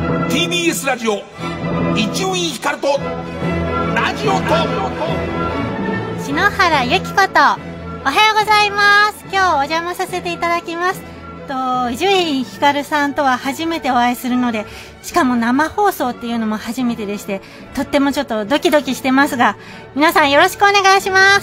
TBS ラジオ伊集院光とラジオと篠原由紀子とおはようございます。今日お邪魔させていただきます。伊集院光さんとは初めてお会いするので、しかも生放送っていうのも初めてでして、とってもちょっとドキドキしてますが、皆さんよろしくお願いします。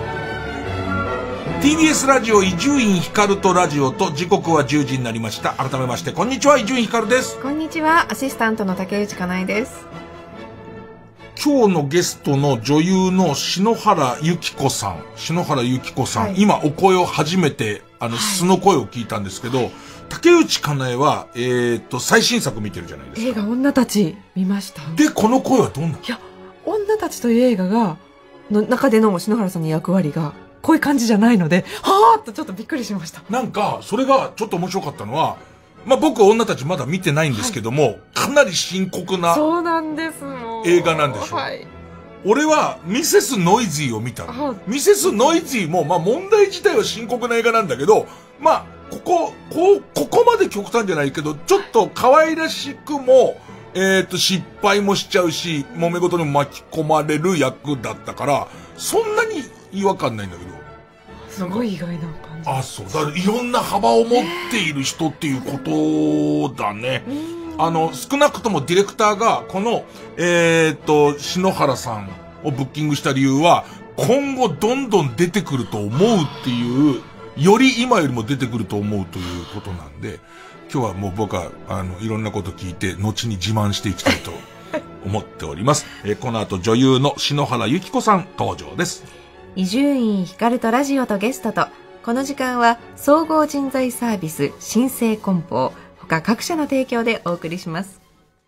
TBS ラジオ伊集院光とラジオと、時刻は10時になりました。改めましてこんにちは、伊集院光です。 こんにちは、アシスタントの竹内かなえです。 今日のゲストの女優の篠原由紀子さん、はい、今お声を初めて素の声を聞いたんですけど、竹内かなえは最新作見てるじゃないですか。 映画女たち見ました。 でこの声はどんな？ いや、女たちという映画の中での篠原さんの役割がこういう感じじゃないので、はーっとちょっとびっくりしました。 なんかそれがちょっと面白かったのは、僕女たちまだ見てないんですけども、はい、かなり深刻なそうなんです映画なんでしょ。 はい。 俺はミセスノイズィーを見たの。ミセスノイズィーも問題自体は深刻な映画なんだけど、ここまで極端じゃないけど、ちょっと可愛らしくも失敗もしちゃうし、揉め事にも巻き込まれる役だったから、そんなに違和感ないんだけど。 すごい意外な感じ。 あ、そう。だからいろんな幅を持っている人っていうことだね。少なくともディレクターが、この、篠原さんをブッキングした理由は、今後どんどん出てくると思うっていう、より今よりも出てくると思うということなんで、今日はもう僕は、いろんなこと聞いて、後に自慢していきたいと思っております。この後女優の篠原由紀子さん登場です。 伊集院光とラジオとゲストと、この時間は総合人材サービス新生梱包他各社の提供でお送りします。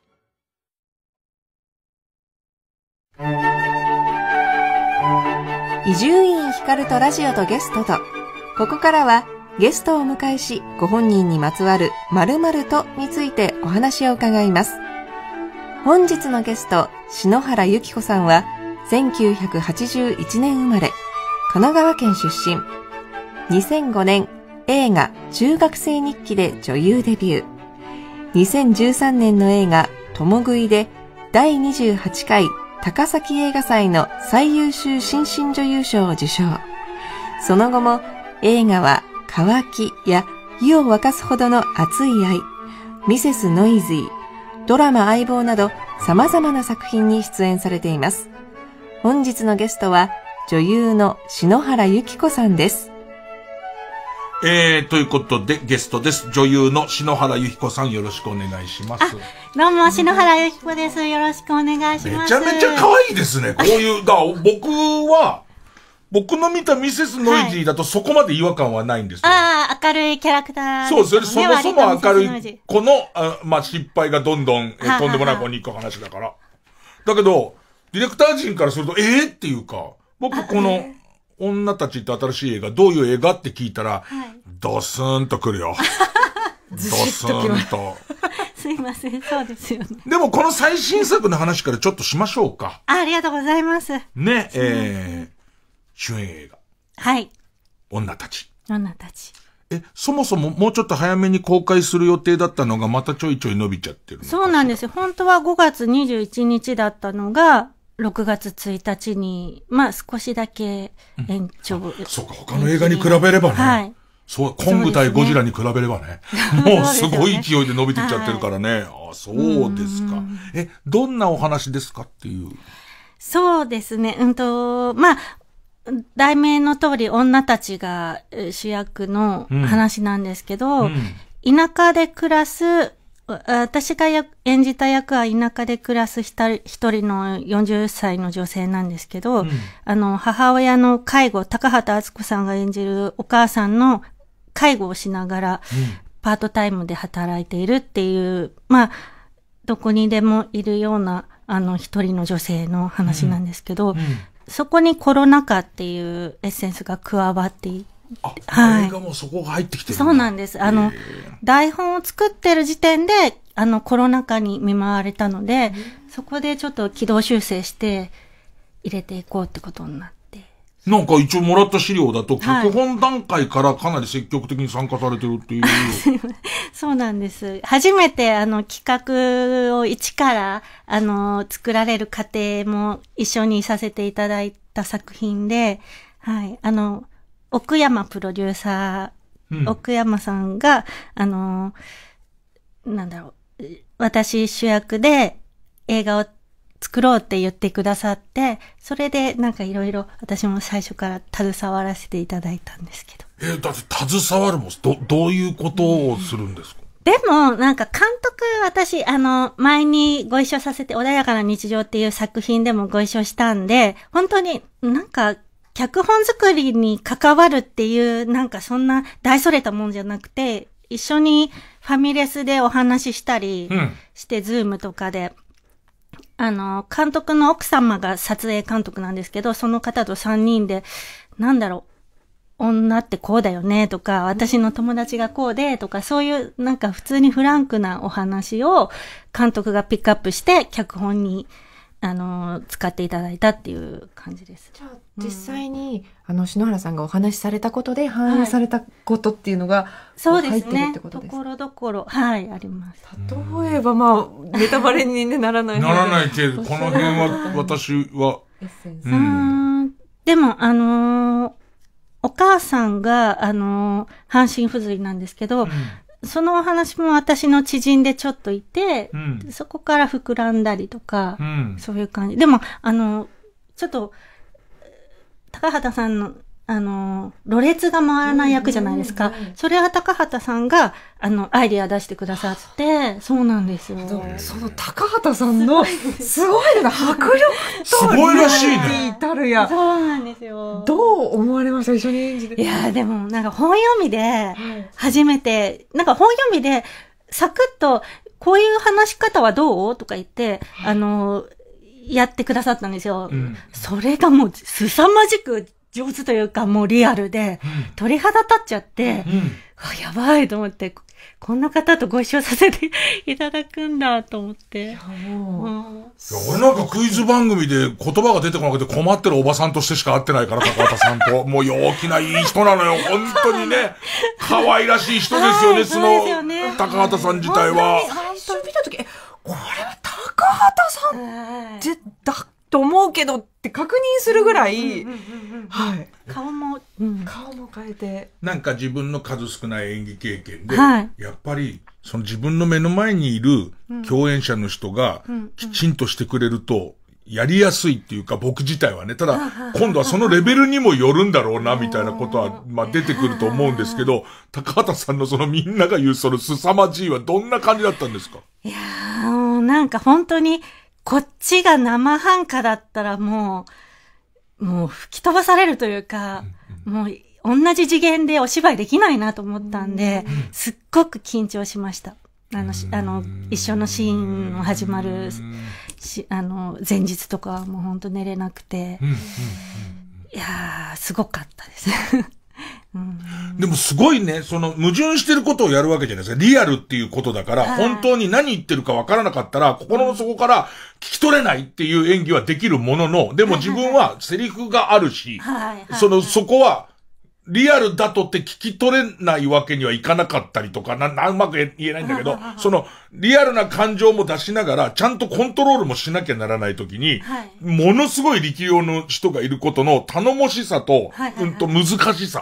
伊集院光とラジオとゲストと、ここからはゲストをお迎えし、ご本人にまつわる〇〇とについてお話を伺います。本日のゲスト、篠原由紀子さんは1981年生まれ、神奈川県出身。2005年、映画中学生日記で女優デビュー。2013年の映画共食いで第28回高崎映画祭の最優秀新進女優賞を受賞。その後も映画は渇きや湯を沸かすほどの熱い愛、ミセスノイズィー、ドラマ相棒など様々な作品に出演されています。本日のゲストは女優の篠原由紀子さんです。 ということでゲストです。女優の篠原由紀子さん、よろしくお願いします。 どうも、篠原由紀子です。よろしくお願いします。 めちゃめちゃ可愛いですね。こういう、僕の見たミセスノイジーだとそこまで違和感はないんですよ。 明るいキャラクター、 そうですね。そもそも明るいこの、失敗がどんどん、とんでもない子に行く話だから。だけど、ディレクター陣からすると、っていうか、僕この、女たちって新しい映画、どういう映画って聞いたら、ドスーンと来るよ。ドスーンと。 すいません、そうですよね。 でもこの最新作の話からちょっとしましょうか。 ありがとうございます。 ね、主演映画。 はい。 女たち。そもそももうちょっと早めに公開する予定だったのがまたちょいちょい伸びちゃってる。 そうなんですよ。本当は5月21日だったのが、6月1日に、少しだけ延長。 そうか、他の映画に比べればね。はい。そう、コング対ゴジラに比べればね。もうすごい勢いで伸びてっちゃってるからね。そうですか。どんなお話ですかっていう。 そうですね。題名の通り女たちが主役の話なんですけど、田舎で暮らす、私が演じた役は田舎で暮らす一人の40歳の女性なんですけど、母親の介護、高畑敦子さんが演じるお母さんの介護をしながら、パートタイムで働いているっていう、どこにでもいるような、一人の女性の話なんですけど、そこにコロナ禍っていうエッセンスが加わっていて、 映画もそこが入ってきてる。 そうなんです。台本を作ってる時点で、コロナ禍に見舞われたので、そこでちょっと軌道修正して入れていこうってことになって。 なんか一応もらった資料だと、脚本段階からかなり積極的に参加されてるっていう。 そうなんです。初めて企画を一から作られる過程も一緒にさせていただいた作品で、はい。奥山プロデューサー、奥山さんが、なんだろう、私主役で映画を作ろうって言ってくださって、それでなんかいろいろ私も最初から携わらせていただいたんですけど。 だって携わるもどういうことをするんですか？ でも、なんか監督、私、前にご一緒させて、穏やかな日常っていう作品でもご一緒したんで、本当になんか、脚本作りに関わるっていう、なんかそんな大それたもんじゃなくて、一緒にファミレスでお話ししたりして、ズームとかで、監督の奥様が撮影監督なんですけど、その方と3人で、なんだろう、女ってこうだよねとか、私の友達がこうでとか、そういうなんか普通にフランクなお話を監督がピックアップして脚本に使っていただいたっていう感じです。 じゃあ実際に、篠原さんがお話しされたことで反映されたことっていうのが、 そうですね。 ところどころ、はい、あります。 例えば、まあ、ネタバレに、ね、ならない。 ならないけど、この辺は、私は。 でも、お母さんが、半身不随なんですけど、そのお話も私の知人でちょっといて、そこから膨らんだりとか、そういう感じ。でも、ちょっと、高畑さんの、ろれつが回らない役じゃないですか。それは高畑さんが、アイディア出してくださって、そうなんですよ。 その高畑さんの、すごいのが迫力と、 すごいらしいね。 至るや。 そうなんですよ。 どう思われました？一緒に演じて。 いや、でも、なんか本読みで、初めて、なんか本読みで、サクッと、こういう話し方はどう？とか言って、やってくださったんですよ。それがもう、凄まじく、上手というかもうリアルで、鳥肌立っちゃって、やばいと思って、こんな方とご一緒させていただくんだと思って。 俺なんかクイズ番組で言葉が出てこなくて困ってるおばさんとしてしか会ってないから、高畑さんと。もう陽気ないい人なのよ。本当にね。可愛らしい人ですよね、その、高畑さん自体は。 最初見たとき、これは高畑さんだと思うけどって確認するぐらい、はい。 顔も変えて。 なんか自分の数少ない演技経験で、やっぱり、その自分の目の前にいる共演者の人がきちんとしてくれると、やりやすいっていうか、僕自体はね、ただ、今度はそのレベルにもよるんだろうな、みたいなことは、まあ出てくると思うんですけど、高畑さんのそのみんなが言うその凄まじいはどんな感じだったんですか？ いやー、なんか本当に、こっちが生半可だったらもう吹き飛ばされるというか、もう同じ次元でお芝居できないなと思ったんで、すっごく緊張しました。一緒のシーンの始まる前日とかはもう本当寝れなくて、いやー、すごかったです。 でもすごいね、その矛盾してることをやるわけじゃないですか。リアルっていうことだから、本当に何言ってるかわからなかったら、心の底から聞き取れないっていう演技はできるものの、でも自分はセリフがあるし、そこは、リアルだとって聞き取れないわけにはいかなかったりとか、うまく言えないんだけど、その、リアルな感情も出しながら、ちゃんとコントロールもしなきゃならないときに、ものすごい力量の人がいることの頼もしさと、難しさ。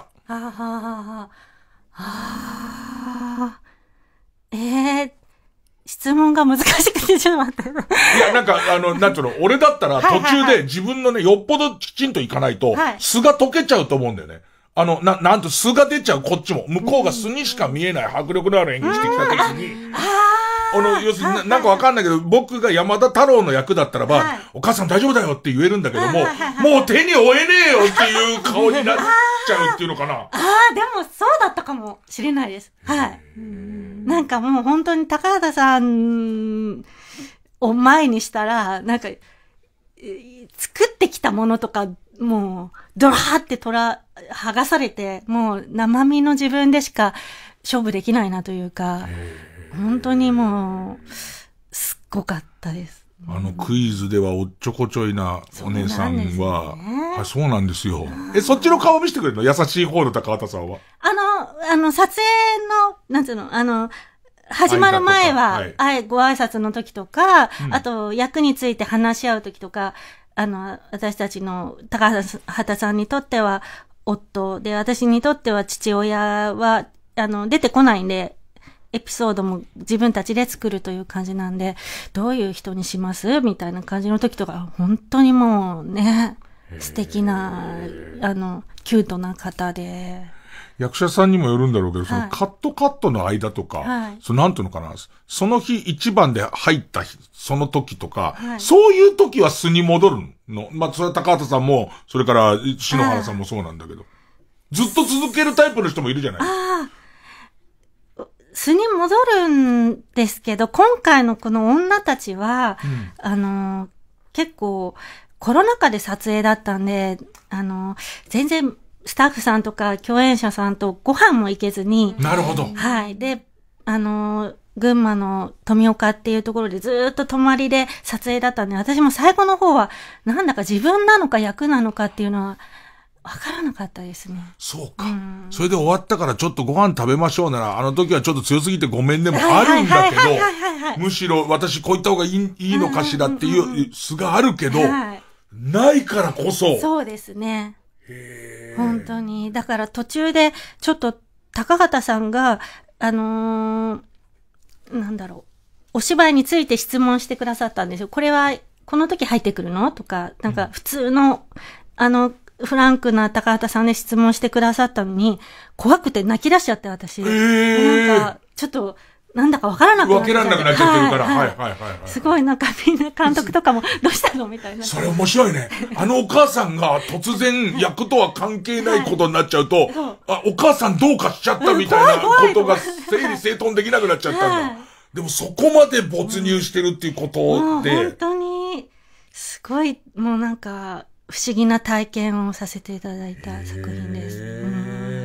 質問が難しくてちょっと待って。 いや、なんか、なんていうの、俺だったら途中で自分のね、よっぽどきちんといかないと、素が溶けちゃうと思うんだよね。なんと素が出ちゃう、こっちも。向こうが素にしか見えない迫力のある演技してきた時に、要するになんかわかんないけど、僕が山田太郎の役だったらば、お母さん大丈夫だよって言えるんだけども、もう手に負えねえよっていう顔になっちゃうっていうのかな。 でもそうだったかもしれないです。はい。なんかもう本当に高畑さんを前にしたら、なんか、作ってきたものとか、もう、ドラーって剥がされて、もう生身の自分でしか勝負できないなというか、本当にもう、すっごかったです。 クイズではおっちょこちょいなお姉さんは、そうなんですよ。そっちの顔見せてくれるの？優しい方の高畑さんは。 撮影の、なんつうの、始まる前は、ご挨拶の時とか、あと、役について話し合う時とか、私たちの高畑さんにとっては、夫で、私にとっては父親は、出てこないんで、エピソードも自分たちで作るという感じなんで、どういう人にしますみたいな感じの時とか、本当にもうね、素敵な、キュートな方で。 役者さんにもよるんだろうけど、そのカットの間とか、なんていうのかな、その日一番で入ったその時とか、そういう時は素に戻るの。それは高畑さんも、それから篠原さんもそうなんだけど。ずっと続けるタイプの人もいるじゃない。 素に戻るんですけど、今回のこの女たちは、結構コロナ禍で撮影だったんで、全然スタッフさんとか共演者さんとご飯も行けずに。 なるほど。 はい。で、群馬の富岡っていうところでずーっと泊まりで撮影だったんで、私も最後の方は、なんだか自分なのか役なのかっていうのは、わからなかったですね。 そうか。それで終わったからちょっとご飯食べましょうなら、あの時はちょっと強すぎてごめんねもあるんだけど、むしろ私こういった方がいいのかしらっていう素があるけど、ないからこそ。 そうですね。本当に。だから途中でちょっと高畑さんが、なんだろう、お芝居について質問してくださったんですよ。これはこの時入ってくるのとか、なんか普通の、フランクな高畑さんで質問してくださったのに、怖くて泣き出しちゃって、私。なんか、ちょっと、なんだかわからなくなっちゃって。 わけらんなくなっちゃってるから。はい。 すごい、なんかみんな監督とかも、どうしたのみたいな。 それ面白いね。お母さんが突然役とは関係ないことになっちゃうと、お母さんどうかしちゃったみたいなことが整理整頓できなくなっちゃったんだ。でもそこまで没入してるっていうことで。 本当に、すごい、もうなんか、不思議な体験をさせていただいた作品です。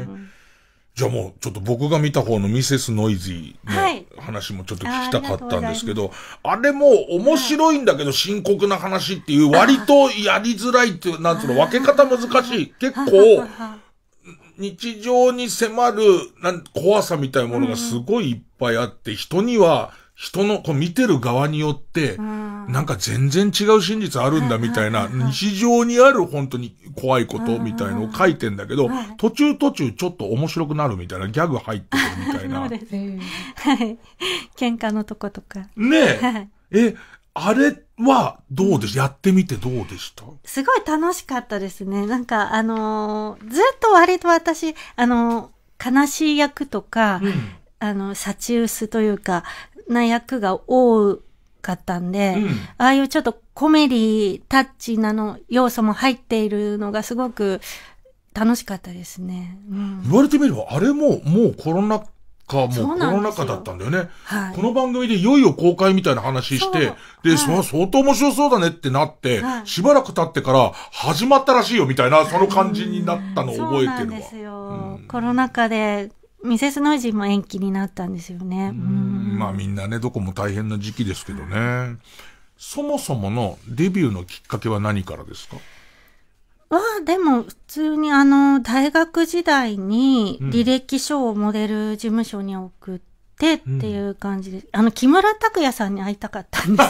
じゃあもうちょっと僕が見た方のミセスノイズーの話もちょっと聞きたかったんですけど、あれも面白いんだけど深刻な話っていう割とやりづらいっていう、なんつうの、分け方難しい。結構、日常に迫る怖さみたいなものがすごいいっぱいあって、人には、人の、こう見てる側によって、なんか全然違う真実あるんだみたいな、日常にある本当に怖いことみたいのを書いてんだけど、途中ちょっと面白くなるみたいな、ギャグ入ってるみたいな。 そうですね。はい。喧嘩のとことか。 ねえ。あれはどうでした？やってみてどうでした？ すごい楽しかったですね。なんかずっと割と私、悲しい役とか、サチウスというか、な役が多かったんで、ああいうちょっとコメディタッチな要素も入っているのがすごく楽しかったですね。 言われてみれば、あれももうコロナ禍だったんだよね。この番組でいよいよ公開みたいな話して、で、相当面白そうだねってなって、しばらく経ってから始まったらしいよみたいな、その感じになったのを覚えてるわ。そうなんですよ。コロナ禍で、ミセスノイズーも延期になったんですよね。 まあみんなね、どこも大変な時期ですけどね。そもそものデビューのきっかけは何からですか？ でも普通に大学時代に履歴書をモデル事務所に送ってっていう感じで、木村拓哉さんに会いたかったんです。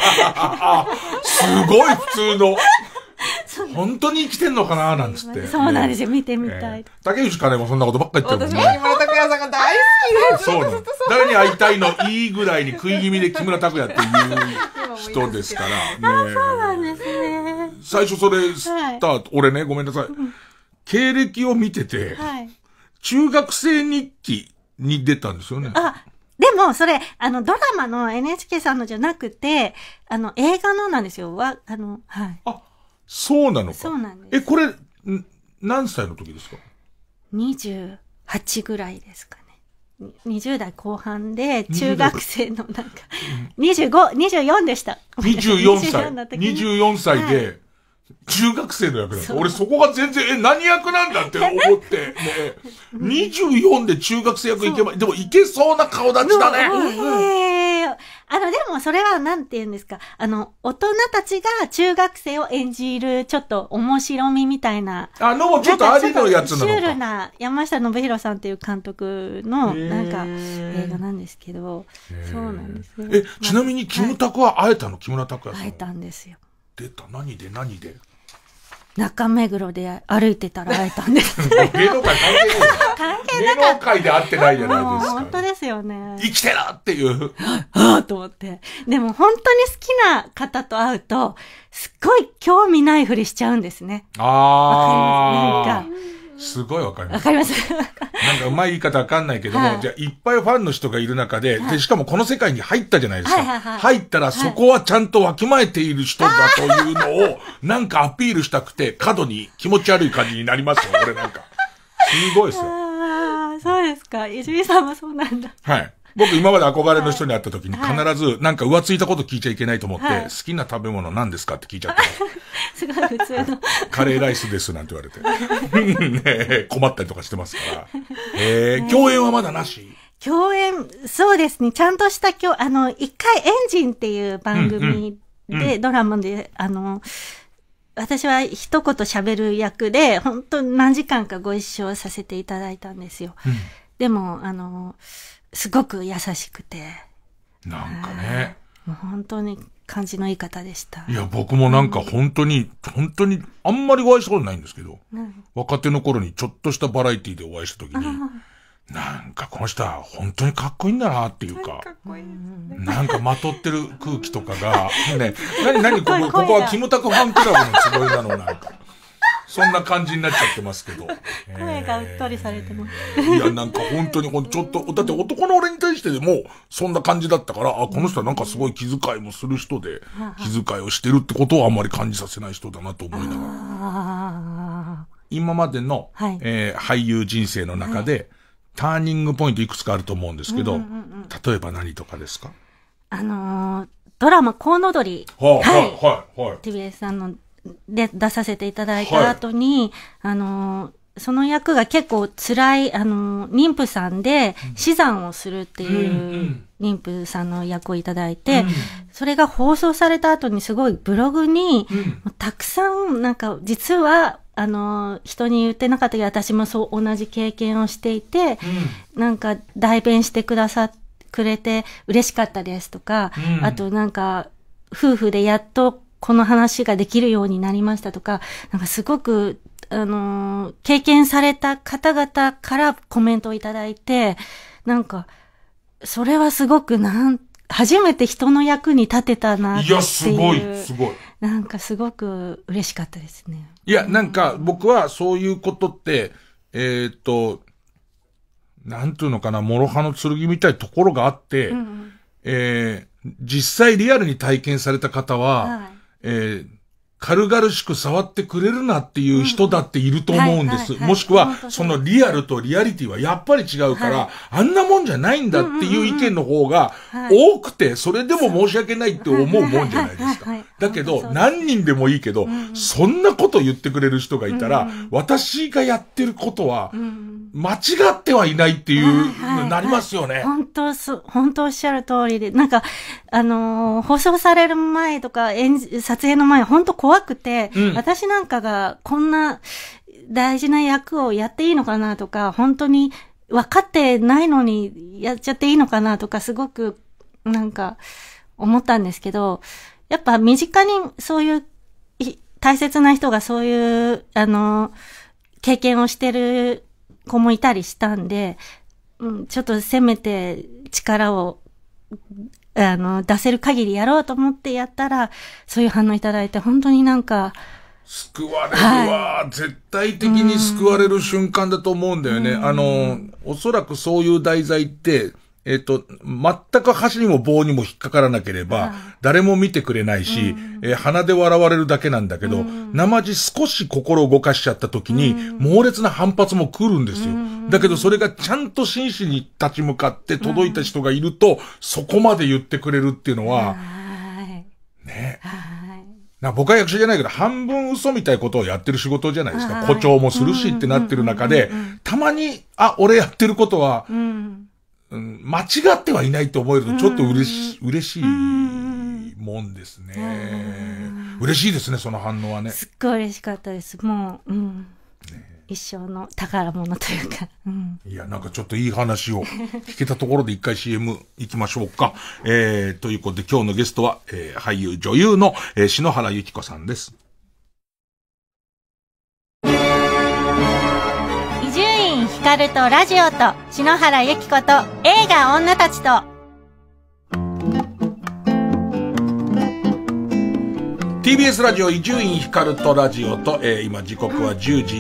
すごい普通の。本当に生きてんのかななんつって。 そうなんですよ。見てみたい。 竹内かねもそんなことばっかり言ってるもんね。 私も木村拓哉さんが大好きです。 そうなの。誰に会いたいのいいぐらいに食い気味で木村拓哉っていう人ですから。 そうなんですね。 最初それスタート、俺ね、ごめんなさい。経歴を見てて、中学生日記に出たんですよね。 でも、それ、ドラマの NHK さんのじゃなくて、映画のなんですよ。はい。 そうなのか。 そうなんです。 これ、何歳の時ですか？ 28ぐらいですかね。20代後半で、中学生のなんか、24でした。 24歳で、中学生の役なんだ。俺そこが全然、何役なんだって思って、ね。24で中学生役いけば、でもいけそうな顔立ちだね。 でもそれはなんて言うんですか。大人たちが中学生を演じる、ちょっと面白みみたいな。 ちょっとありのやつなのか。 シュールな山下信弘さんっていう監督の、なんか、映画なんですけど、そうなんですね。 ちなみに、キムタクは会えたの？木村拓哉さん。 会えたんですよ。 出た。何で中目黒で歩いてたら会えたんです。 芸能界関係ない。 関係なかった。 芸能界で会ってないじゃないですか。 本当ですよね。 生きてらっていう。 と思って。でも本当に好きな方と会うと、すっごい興味ないふりしちゃうんですね。わかります。なんか。 すごいわかります。 わかります。 なんかうまい言い方わかんないけども、じゃあいっぱいファンの人がいる中で、で、しかもこの世界に入ったじゃないですか。入ったらそこはちゃんとわきまえている人だというのを、なんかアピールしたくて、過度に気持ち悪い感じになりますよ、俺なんか。すごいですよ。 そうですか。泉さんもそうなんだ。 はい。僕今まで憧れの人に会った時に必ずなんか浮ついたこと聞いちゃいけないと思って、好きな食べ物何ですかって聞いちゃって。 すごい普通の。 カレーライスですなんて言われて。ね、困ったりとかしてますから。共演はまだなし？ 共演、そうですね。ちゃんとした一回エンジンっていう番組で、ドラマで、私は一言喋る役で、本当何時間かご一緒させていただいたんですよ。でも、すごく優しくて。 なんかね。 もう本当に感じのいい方でした。 いや、僕もなんか本当に、あんまりお会いしたことないんですけど、若手の頃にちょっとしたバラエティでお会いした時に、なんかこの人は本当にかっこいいんだなっていうか、なんかまとってる空気とかが、ね、ここはキムタクファンクラブのつもりなのなんか。そんな感じになっちゃってますけど。 声がうっとりされてます。 いや、なんか本当にちょっと、だって男の俺に対してでも、そんな感じだったから、この人はなんかすごい気遣いもする人で、気遣いをしてるってことをあんまり感じさせない人だなと思いながら。今までの、俳優人生の中で、ターニングポイントいくつかあると思うんですけど、例えば何とかですか？ ドラマ、コウノドリ。TBS さんの、で出させていただいた後に、その役が結構辛い、妊婦さんで死産をするっていう妊婦さんの役をいただいて、それが放送された後にすごいブログに、たくさんなんか実は、人に言ってなかったけど私もそう同じ経験をしていて、なんか代弁してくれて嬉しかったですとか、あとなんか夫婦でやっとこの話ができるようになりましたとか、なんかすごく、経験された方々からコメントをいただいて、なんか、それはすごく初めて人の役に立てたなっていう。いや、すごい。なんかすごく嬉しかったですね。 いや、なんか僕はそういうことって、なんていうのかな、諸刃の剣みたいなところがあって、実際リアルに体験された方は、軽々しく触ってくれるなっていう人だっていると思うんです。もしくは、そのリアルとリアリティはやっぱり違うから、あんなもんじゃないんだっていう意見の方が多くて、それでも申し訳ないって思うもんじゃないですか。だけど、何人でもいいけど、そんなこと言ってくれる人がいたら、私がやってることは、間違ってはいないっていうなりますよね。 本当おっしゃる通りで、なんか、放送される前とか、撮影の前、本当怖くて、私なんかがこんな大事な役をやっていいのかなとか、本当に分かってないのにやっちゃっていいのかなとか、すごくなんか思ったんですけど、やっぱ身近にそういう大切な人がそういう経験をしてる子もいたりしたんで、ちょっとせめて力を出せる限りやろうと思ってやったら、そういう反応いただいて、本当になんか、 救われるわ、絶対的に救われる瞬間だと思うんだよね。おそらくそういう題材って、全く箸にも棒にも引っかからなければ、誰も見てくれないし、鼻で笑われるだけなんだけど、生地少し心を動かしちゃった時に、猛烈な反発も来るんですよ。だけどそれがちゃんと真摯に立ち向かって届いた人がいると、そこまで言ってくれるっていうのは、ね。僕は役者じゃないけど、半分嘘みたいなことをやってる仕事じゃないですか。誇張もするしってなってる中で、たまに、俺やってることは、 間違ってはいないと思えるとちょっと嬉しいもんですね。嬉しいですね、その反応はね。 すっごい嬉しかったです。もう、一生の宝物というか、 いや、なんかちょっといい話を聞けたところで一回 CM 行きましょうか。ということで今日のゲストは、俳優女優の、篠原ゆき子さんです。 伊集院光とラジオと篠原ゆき子と映画女たちと。 TBS ラジオ伊集院光とラジオと、今時刻は10時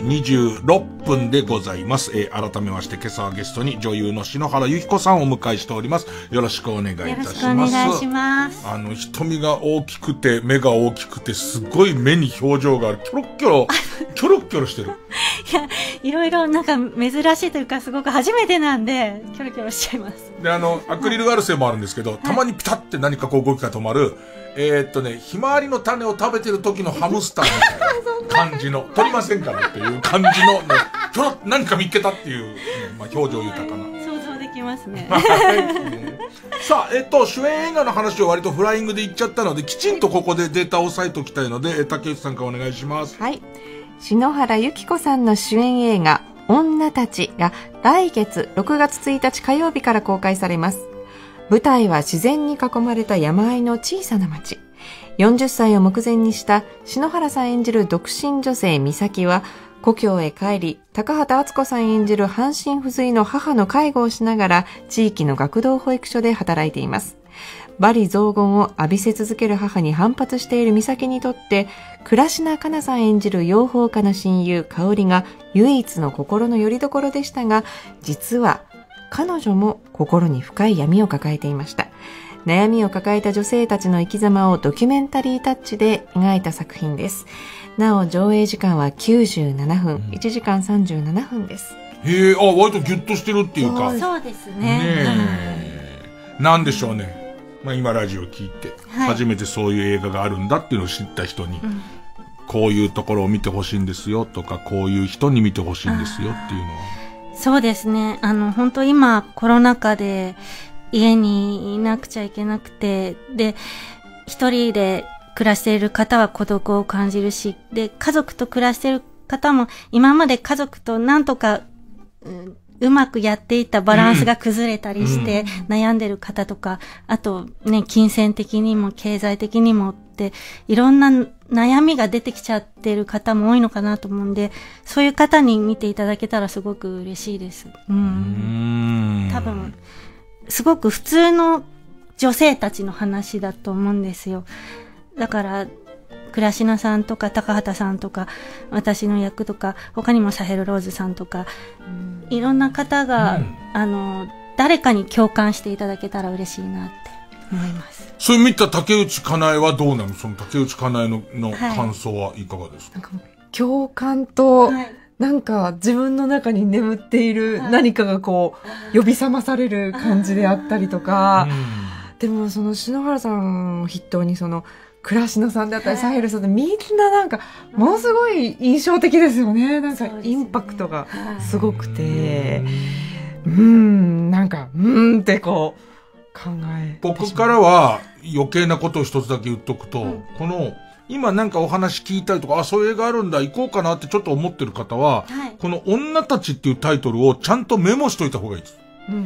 26分でございます。改めまして今朝はゲストに女優の篠原ゆき子さんをお迎えしております。よろしくお願いいたします。よろしくお願いします。瞳が大きくて目が大きくてすごい目に表情がある。キョロッキョロしてる。 いや、いろいろなんか珍しいというかすごく初めてなんでキョロキョロしちゃいます。 で、アクリルガルセもあるんですけど、たまにピタって何かこう動きが止まる。ひまわりの種を食べてる時のハムスターみたいな感じの、取りませんからっていう感じの、ちょろっと何か見っけたっていう、表情豊かな。 想像できますね。 さあ、主演映画の話を割とフライングで言っちゃったので、きちんとここでデータを押さえておきたいので、竹内さんからお願いします。 はい。篠原ゆき子さんの主演映画、女たちが来月6月1日火曜日から公開されます。舞台は自然に囲まれた山あいの小さな町。40歳を目前にした篠原さん演じる独身女性美咲は故郷へ帰り、高畑敦子さん演じる半身不随の母の介護をしながら地域の学童保育所で働いています。罵詈雑言を浴びせ続ける母に反発している美咲にとって、倉科カナさん演じる養蜂家の親友香織が唯一の心の拠り所でしたが、実は彼女も心に深い闇を抱えていました。悩みを抱えた女性たちの生き様をドキュメンタリータッチで描いた作品です。なお上映時間は97分、1時間37分です。 へえ、割とギュッとしてるっていうか。 そうですね。 なんでしょうね。今ラジオ聞いて、初めてそういう映画があるんだっていうのを知った人に、こういうところを見てほしいんですよとか、こういう人に見てほしいんですよっていうのは。 そうですね。本当今コロナ禍で家にいなくちゃいけなくて、で、一人で暮らしている方は孤独を感じるし、で、家族と暮らしている方も今まで家族となんとか、うまくやっていたバランスが崩れたりして悩んでる方とか、あとね、金銭的にも経済的にもっていろんな悩みが出てきちゃってる方も多いのかなと思うんで、そういう方に見ていただけたらすごく嬉しいです。多分すごく普通の女性たちの話だと思うんですよ。だから倉科さんとか高畑さんとか私の役とか他にもサヘルローズさんとか、いろんな方が、誰かに共感していただけたら嬉しいなって思います。 それ見た竹内かなえはどうなの？その竹内かなえの感想はいかがですか？ なんか共感と、なんか自分の中に眠っている何かがこう呼び覚まされる感じであったりとか、でもその篠原さんを筆頭にその倉科さんだったりサヘルさんでみんななんかものすごい印象的ですよね。なんかインパクトがすごくて、なんかってこう考えて僕からは余計なことを一つだけ言っとくと、この今なんかお話聞いたりとか、そういう映画あるんだ行こうかなってちょっと思ってる方は、この女たちっていうタイトルをちゃんとメモしといた方がいいです。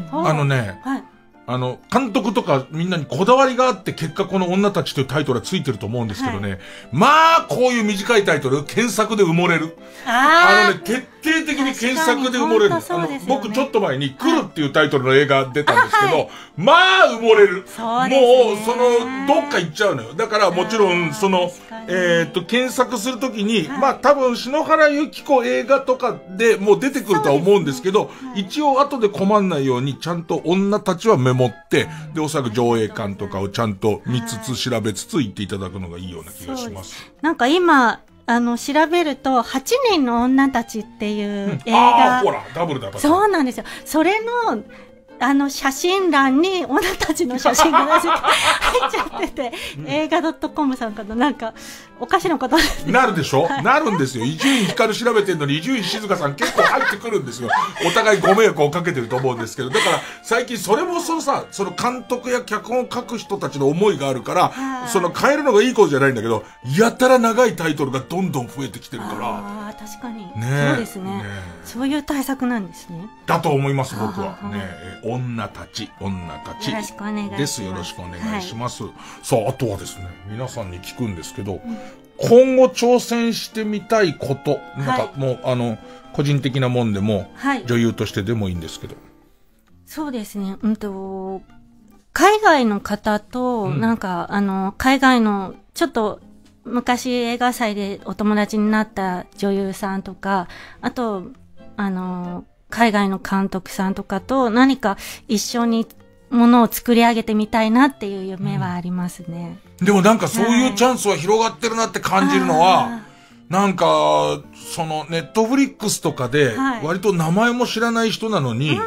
監督とかみんなにこだわりがあって結果この女たちというタイトルはついてると思うんですけどね。こういう短いタイトル、検索で埋もれる。徹底的に検索で埋もれる。僕ちょっと前に来るっていうタイトルの映画出たんですけど、埋もれる。もう、どっか行っちゃうのよ。だからもちろん、検索するときに、多分篠原ゆき子映画とかでもう出てくるとは思うんですけど、一応後で困んないようにちゃんと女たちはメモって、で、おそらく上映館とかをちゃんと見つつ調べつつ言っていただくのがいいような気がします。 なんか今、調べると、8人の女たちっていう映画。 ほら、ダブルだ。 そうなんですよ。それの、 写真欄に女たちの写真がなぜか入っちゃってて、映画 .com さんからなんか、おかしなことなるでしょ、なるんですよ。伊集院光調べてんのに伊集院静香さん結構入ってくるんですよ。お互いご迷惑をかけてると思うんですけど。だから最近それもその監督や脚本を書く人たちの思いがあるから、変えるのがいいことじゃないんだけど、やたら長いタイトルがどんどん増えてきてるから。 ああ、確かに。そうですね。そういう対策なんですね。 だと思います、僕は。女たち。よろしくお願いします。 です。よろしくお願いします。さあ、あとはですね、皆さんに聞くんですけど、今後挑戦してみたいこと、なんかもう、個人的なもんでも、女優としてでもいいんですけど。 そうですね。海外の方と、なんか、海外の、ちょっと、昔映画祭でお友達になった女優さんとか、あと、海外の監督さんとかと何か一緒にものを作り上げてみたいなっていう夢はありますね。 でもなんかそういうチャンスは広がってるなって感じるのは、なんか、ネットフリックスとかで、割と名前も知らない人なのに、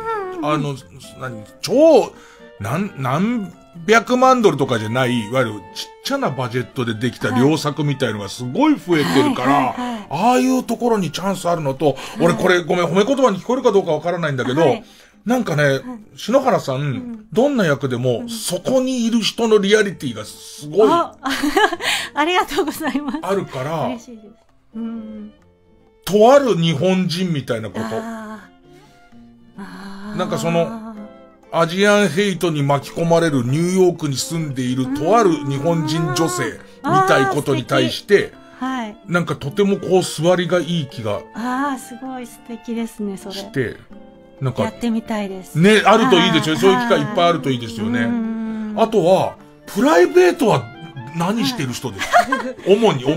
何百万ドルとかじゃない、いわゆるちっちゃなバジェットでできた良作みたいのがすごい増えてるから、ああいうところにチャンスあるのと、俺これごめん、褒め言葉に聞こえるかどうかわからないんだけど、なんかね、篠原さん、どんな役でも、そこにいる人のリアリティがすごい。 ありがとうございます。 あるから、 嬉しいです。 とある日本人みたいなこと。なんかアジアンヘイトに巻き込まれるニューヨークに住んでいるとある日本人女性みたいことに対して、なんかとても座りがいい気が。 すごい素敵ですね、それ。 して、なんか。 やってみたいです。 ね、あるといいですよ。そういう機会いっぱいあるといいですよね。あとは、プライベートは何してる人ですか？主に。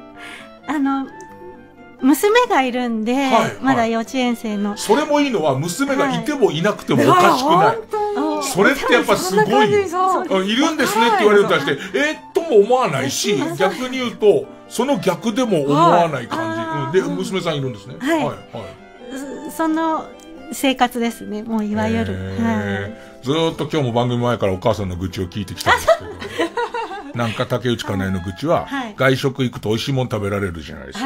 娘がいるんで、まだ幼稚園生の。 それもいいのは、娘がいてもいなくてもおかしくない。それってやっぱすごい。いるんですねって言われるに対して、とも思わないし、逆に言うと、その逆でも思わない感じ。で、娘さんいるんですね。 その生活ですね、もういわゆる。 ずーっと今日も番組前からお母さんの愚痴を聞いてきたんですけど。なんか竹内かなえの愚痴は、外食行くと美味しいもん食べられるじゃないですか。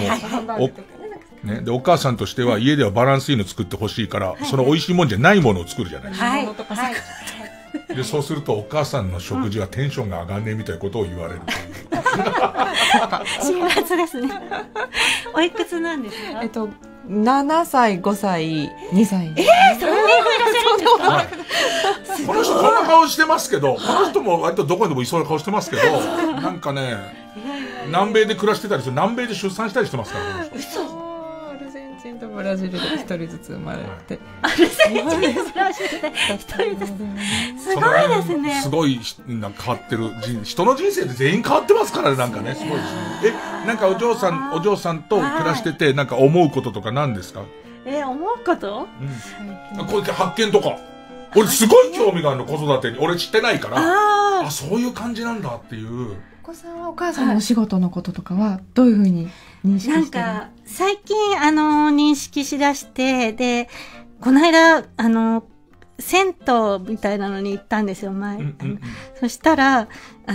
で、お母さんとしては家ではバランスいいの作ってほしいから、その美味しいもんじゃないものを作るじゃないですか。で、そうするとお母さんの食事はテンションが上がんねえみたいなことを言われる。 辛辣ですね。おいくつなんですか ？7歳、5歳、2歳。 そんなにいらっしゃるんですか？ この人こんな顔してますけど、この人も割とどこにでもいそうな顔してますけど、なんかね、南米で暮らしてたりする、南米で出産したりしてますから、この人。 アルゼンチンとブラジルで1人ずつ生まれて。 アルゼンチンとブラジルで1人ずつ。すごいですね。 すごい、なんか変わってる。人の人生で全員変わってますからね、なんかね。すごいですね。なんかお嬢さんと暮らしてて、なんか思うこととか何ですか？ 思うこと？ こうやって発見とか。俺すごい興味があるの、子育てに。俺知ってないから。そういう感じなんだっていう。 お子さんはお母さんのお仕事のこととかは、どういうふうに認識してる？ なんか、最近、認識しだして、で、この間、銭湯みたいなのに行ったんですよ、前。そしたら、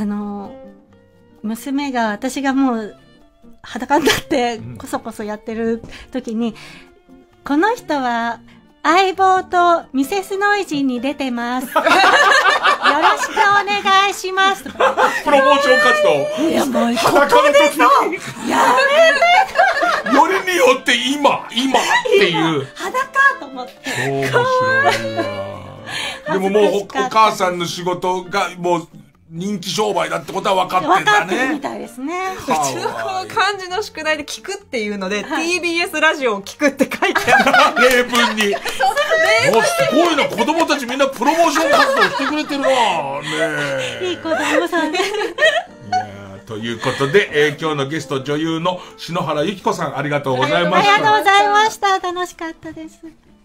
娘が、私がもう、裸になって、こそこそやってる時に、この人は、相棒とミセスノイジーに出てます。よろしくお願いします。 プロモーション活動。 いや、もう、 裸の時に。 やめてよりによって今っていう。 裸と思って。 面白いわ。でももうお母さんの仕事がもう人気商売だってことは分かってんだね。 分かってるみたいですね。 うちの子は漢字の宿題で聞くっていうので、TBS ラジオを聞くって書いてある。 例文に。すごいな、子供たちみんなプロモーション活動してくれてるな。 いい子供さんです。 ということで、今日のゲスト女優の篠原ゆき子さん、ありがとうございました。 ありがとうございました。楽しかったです。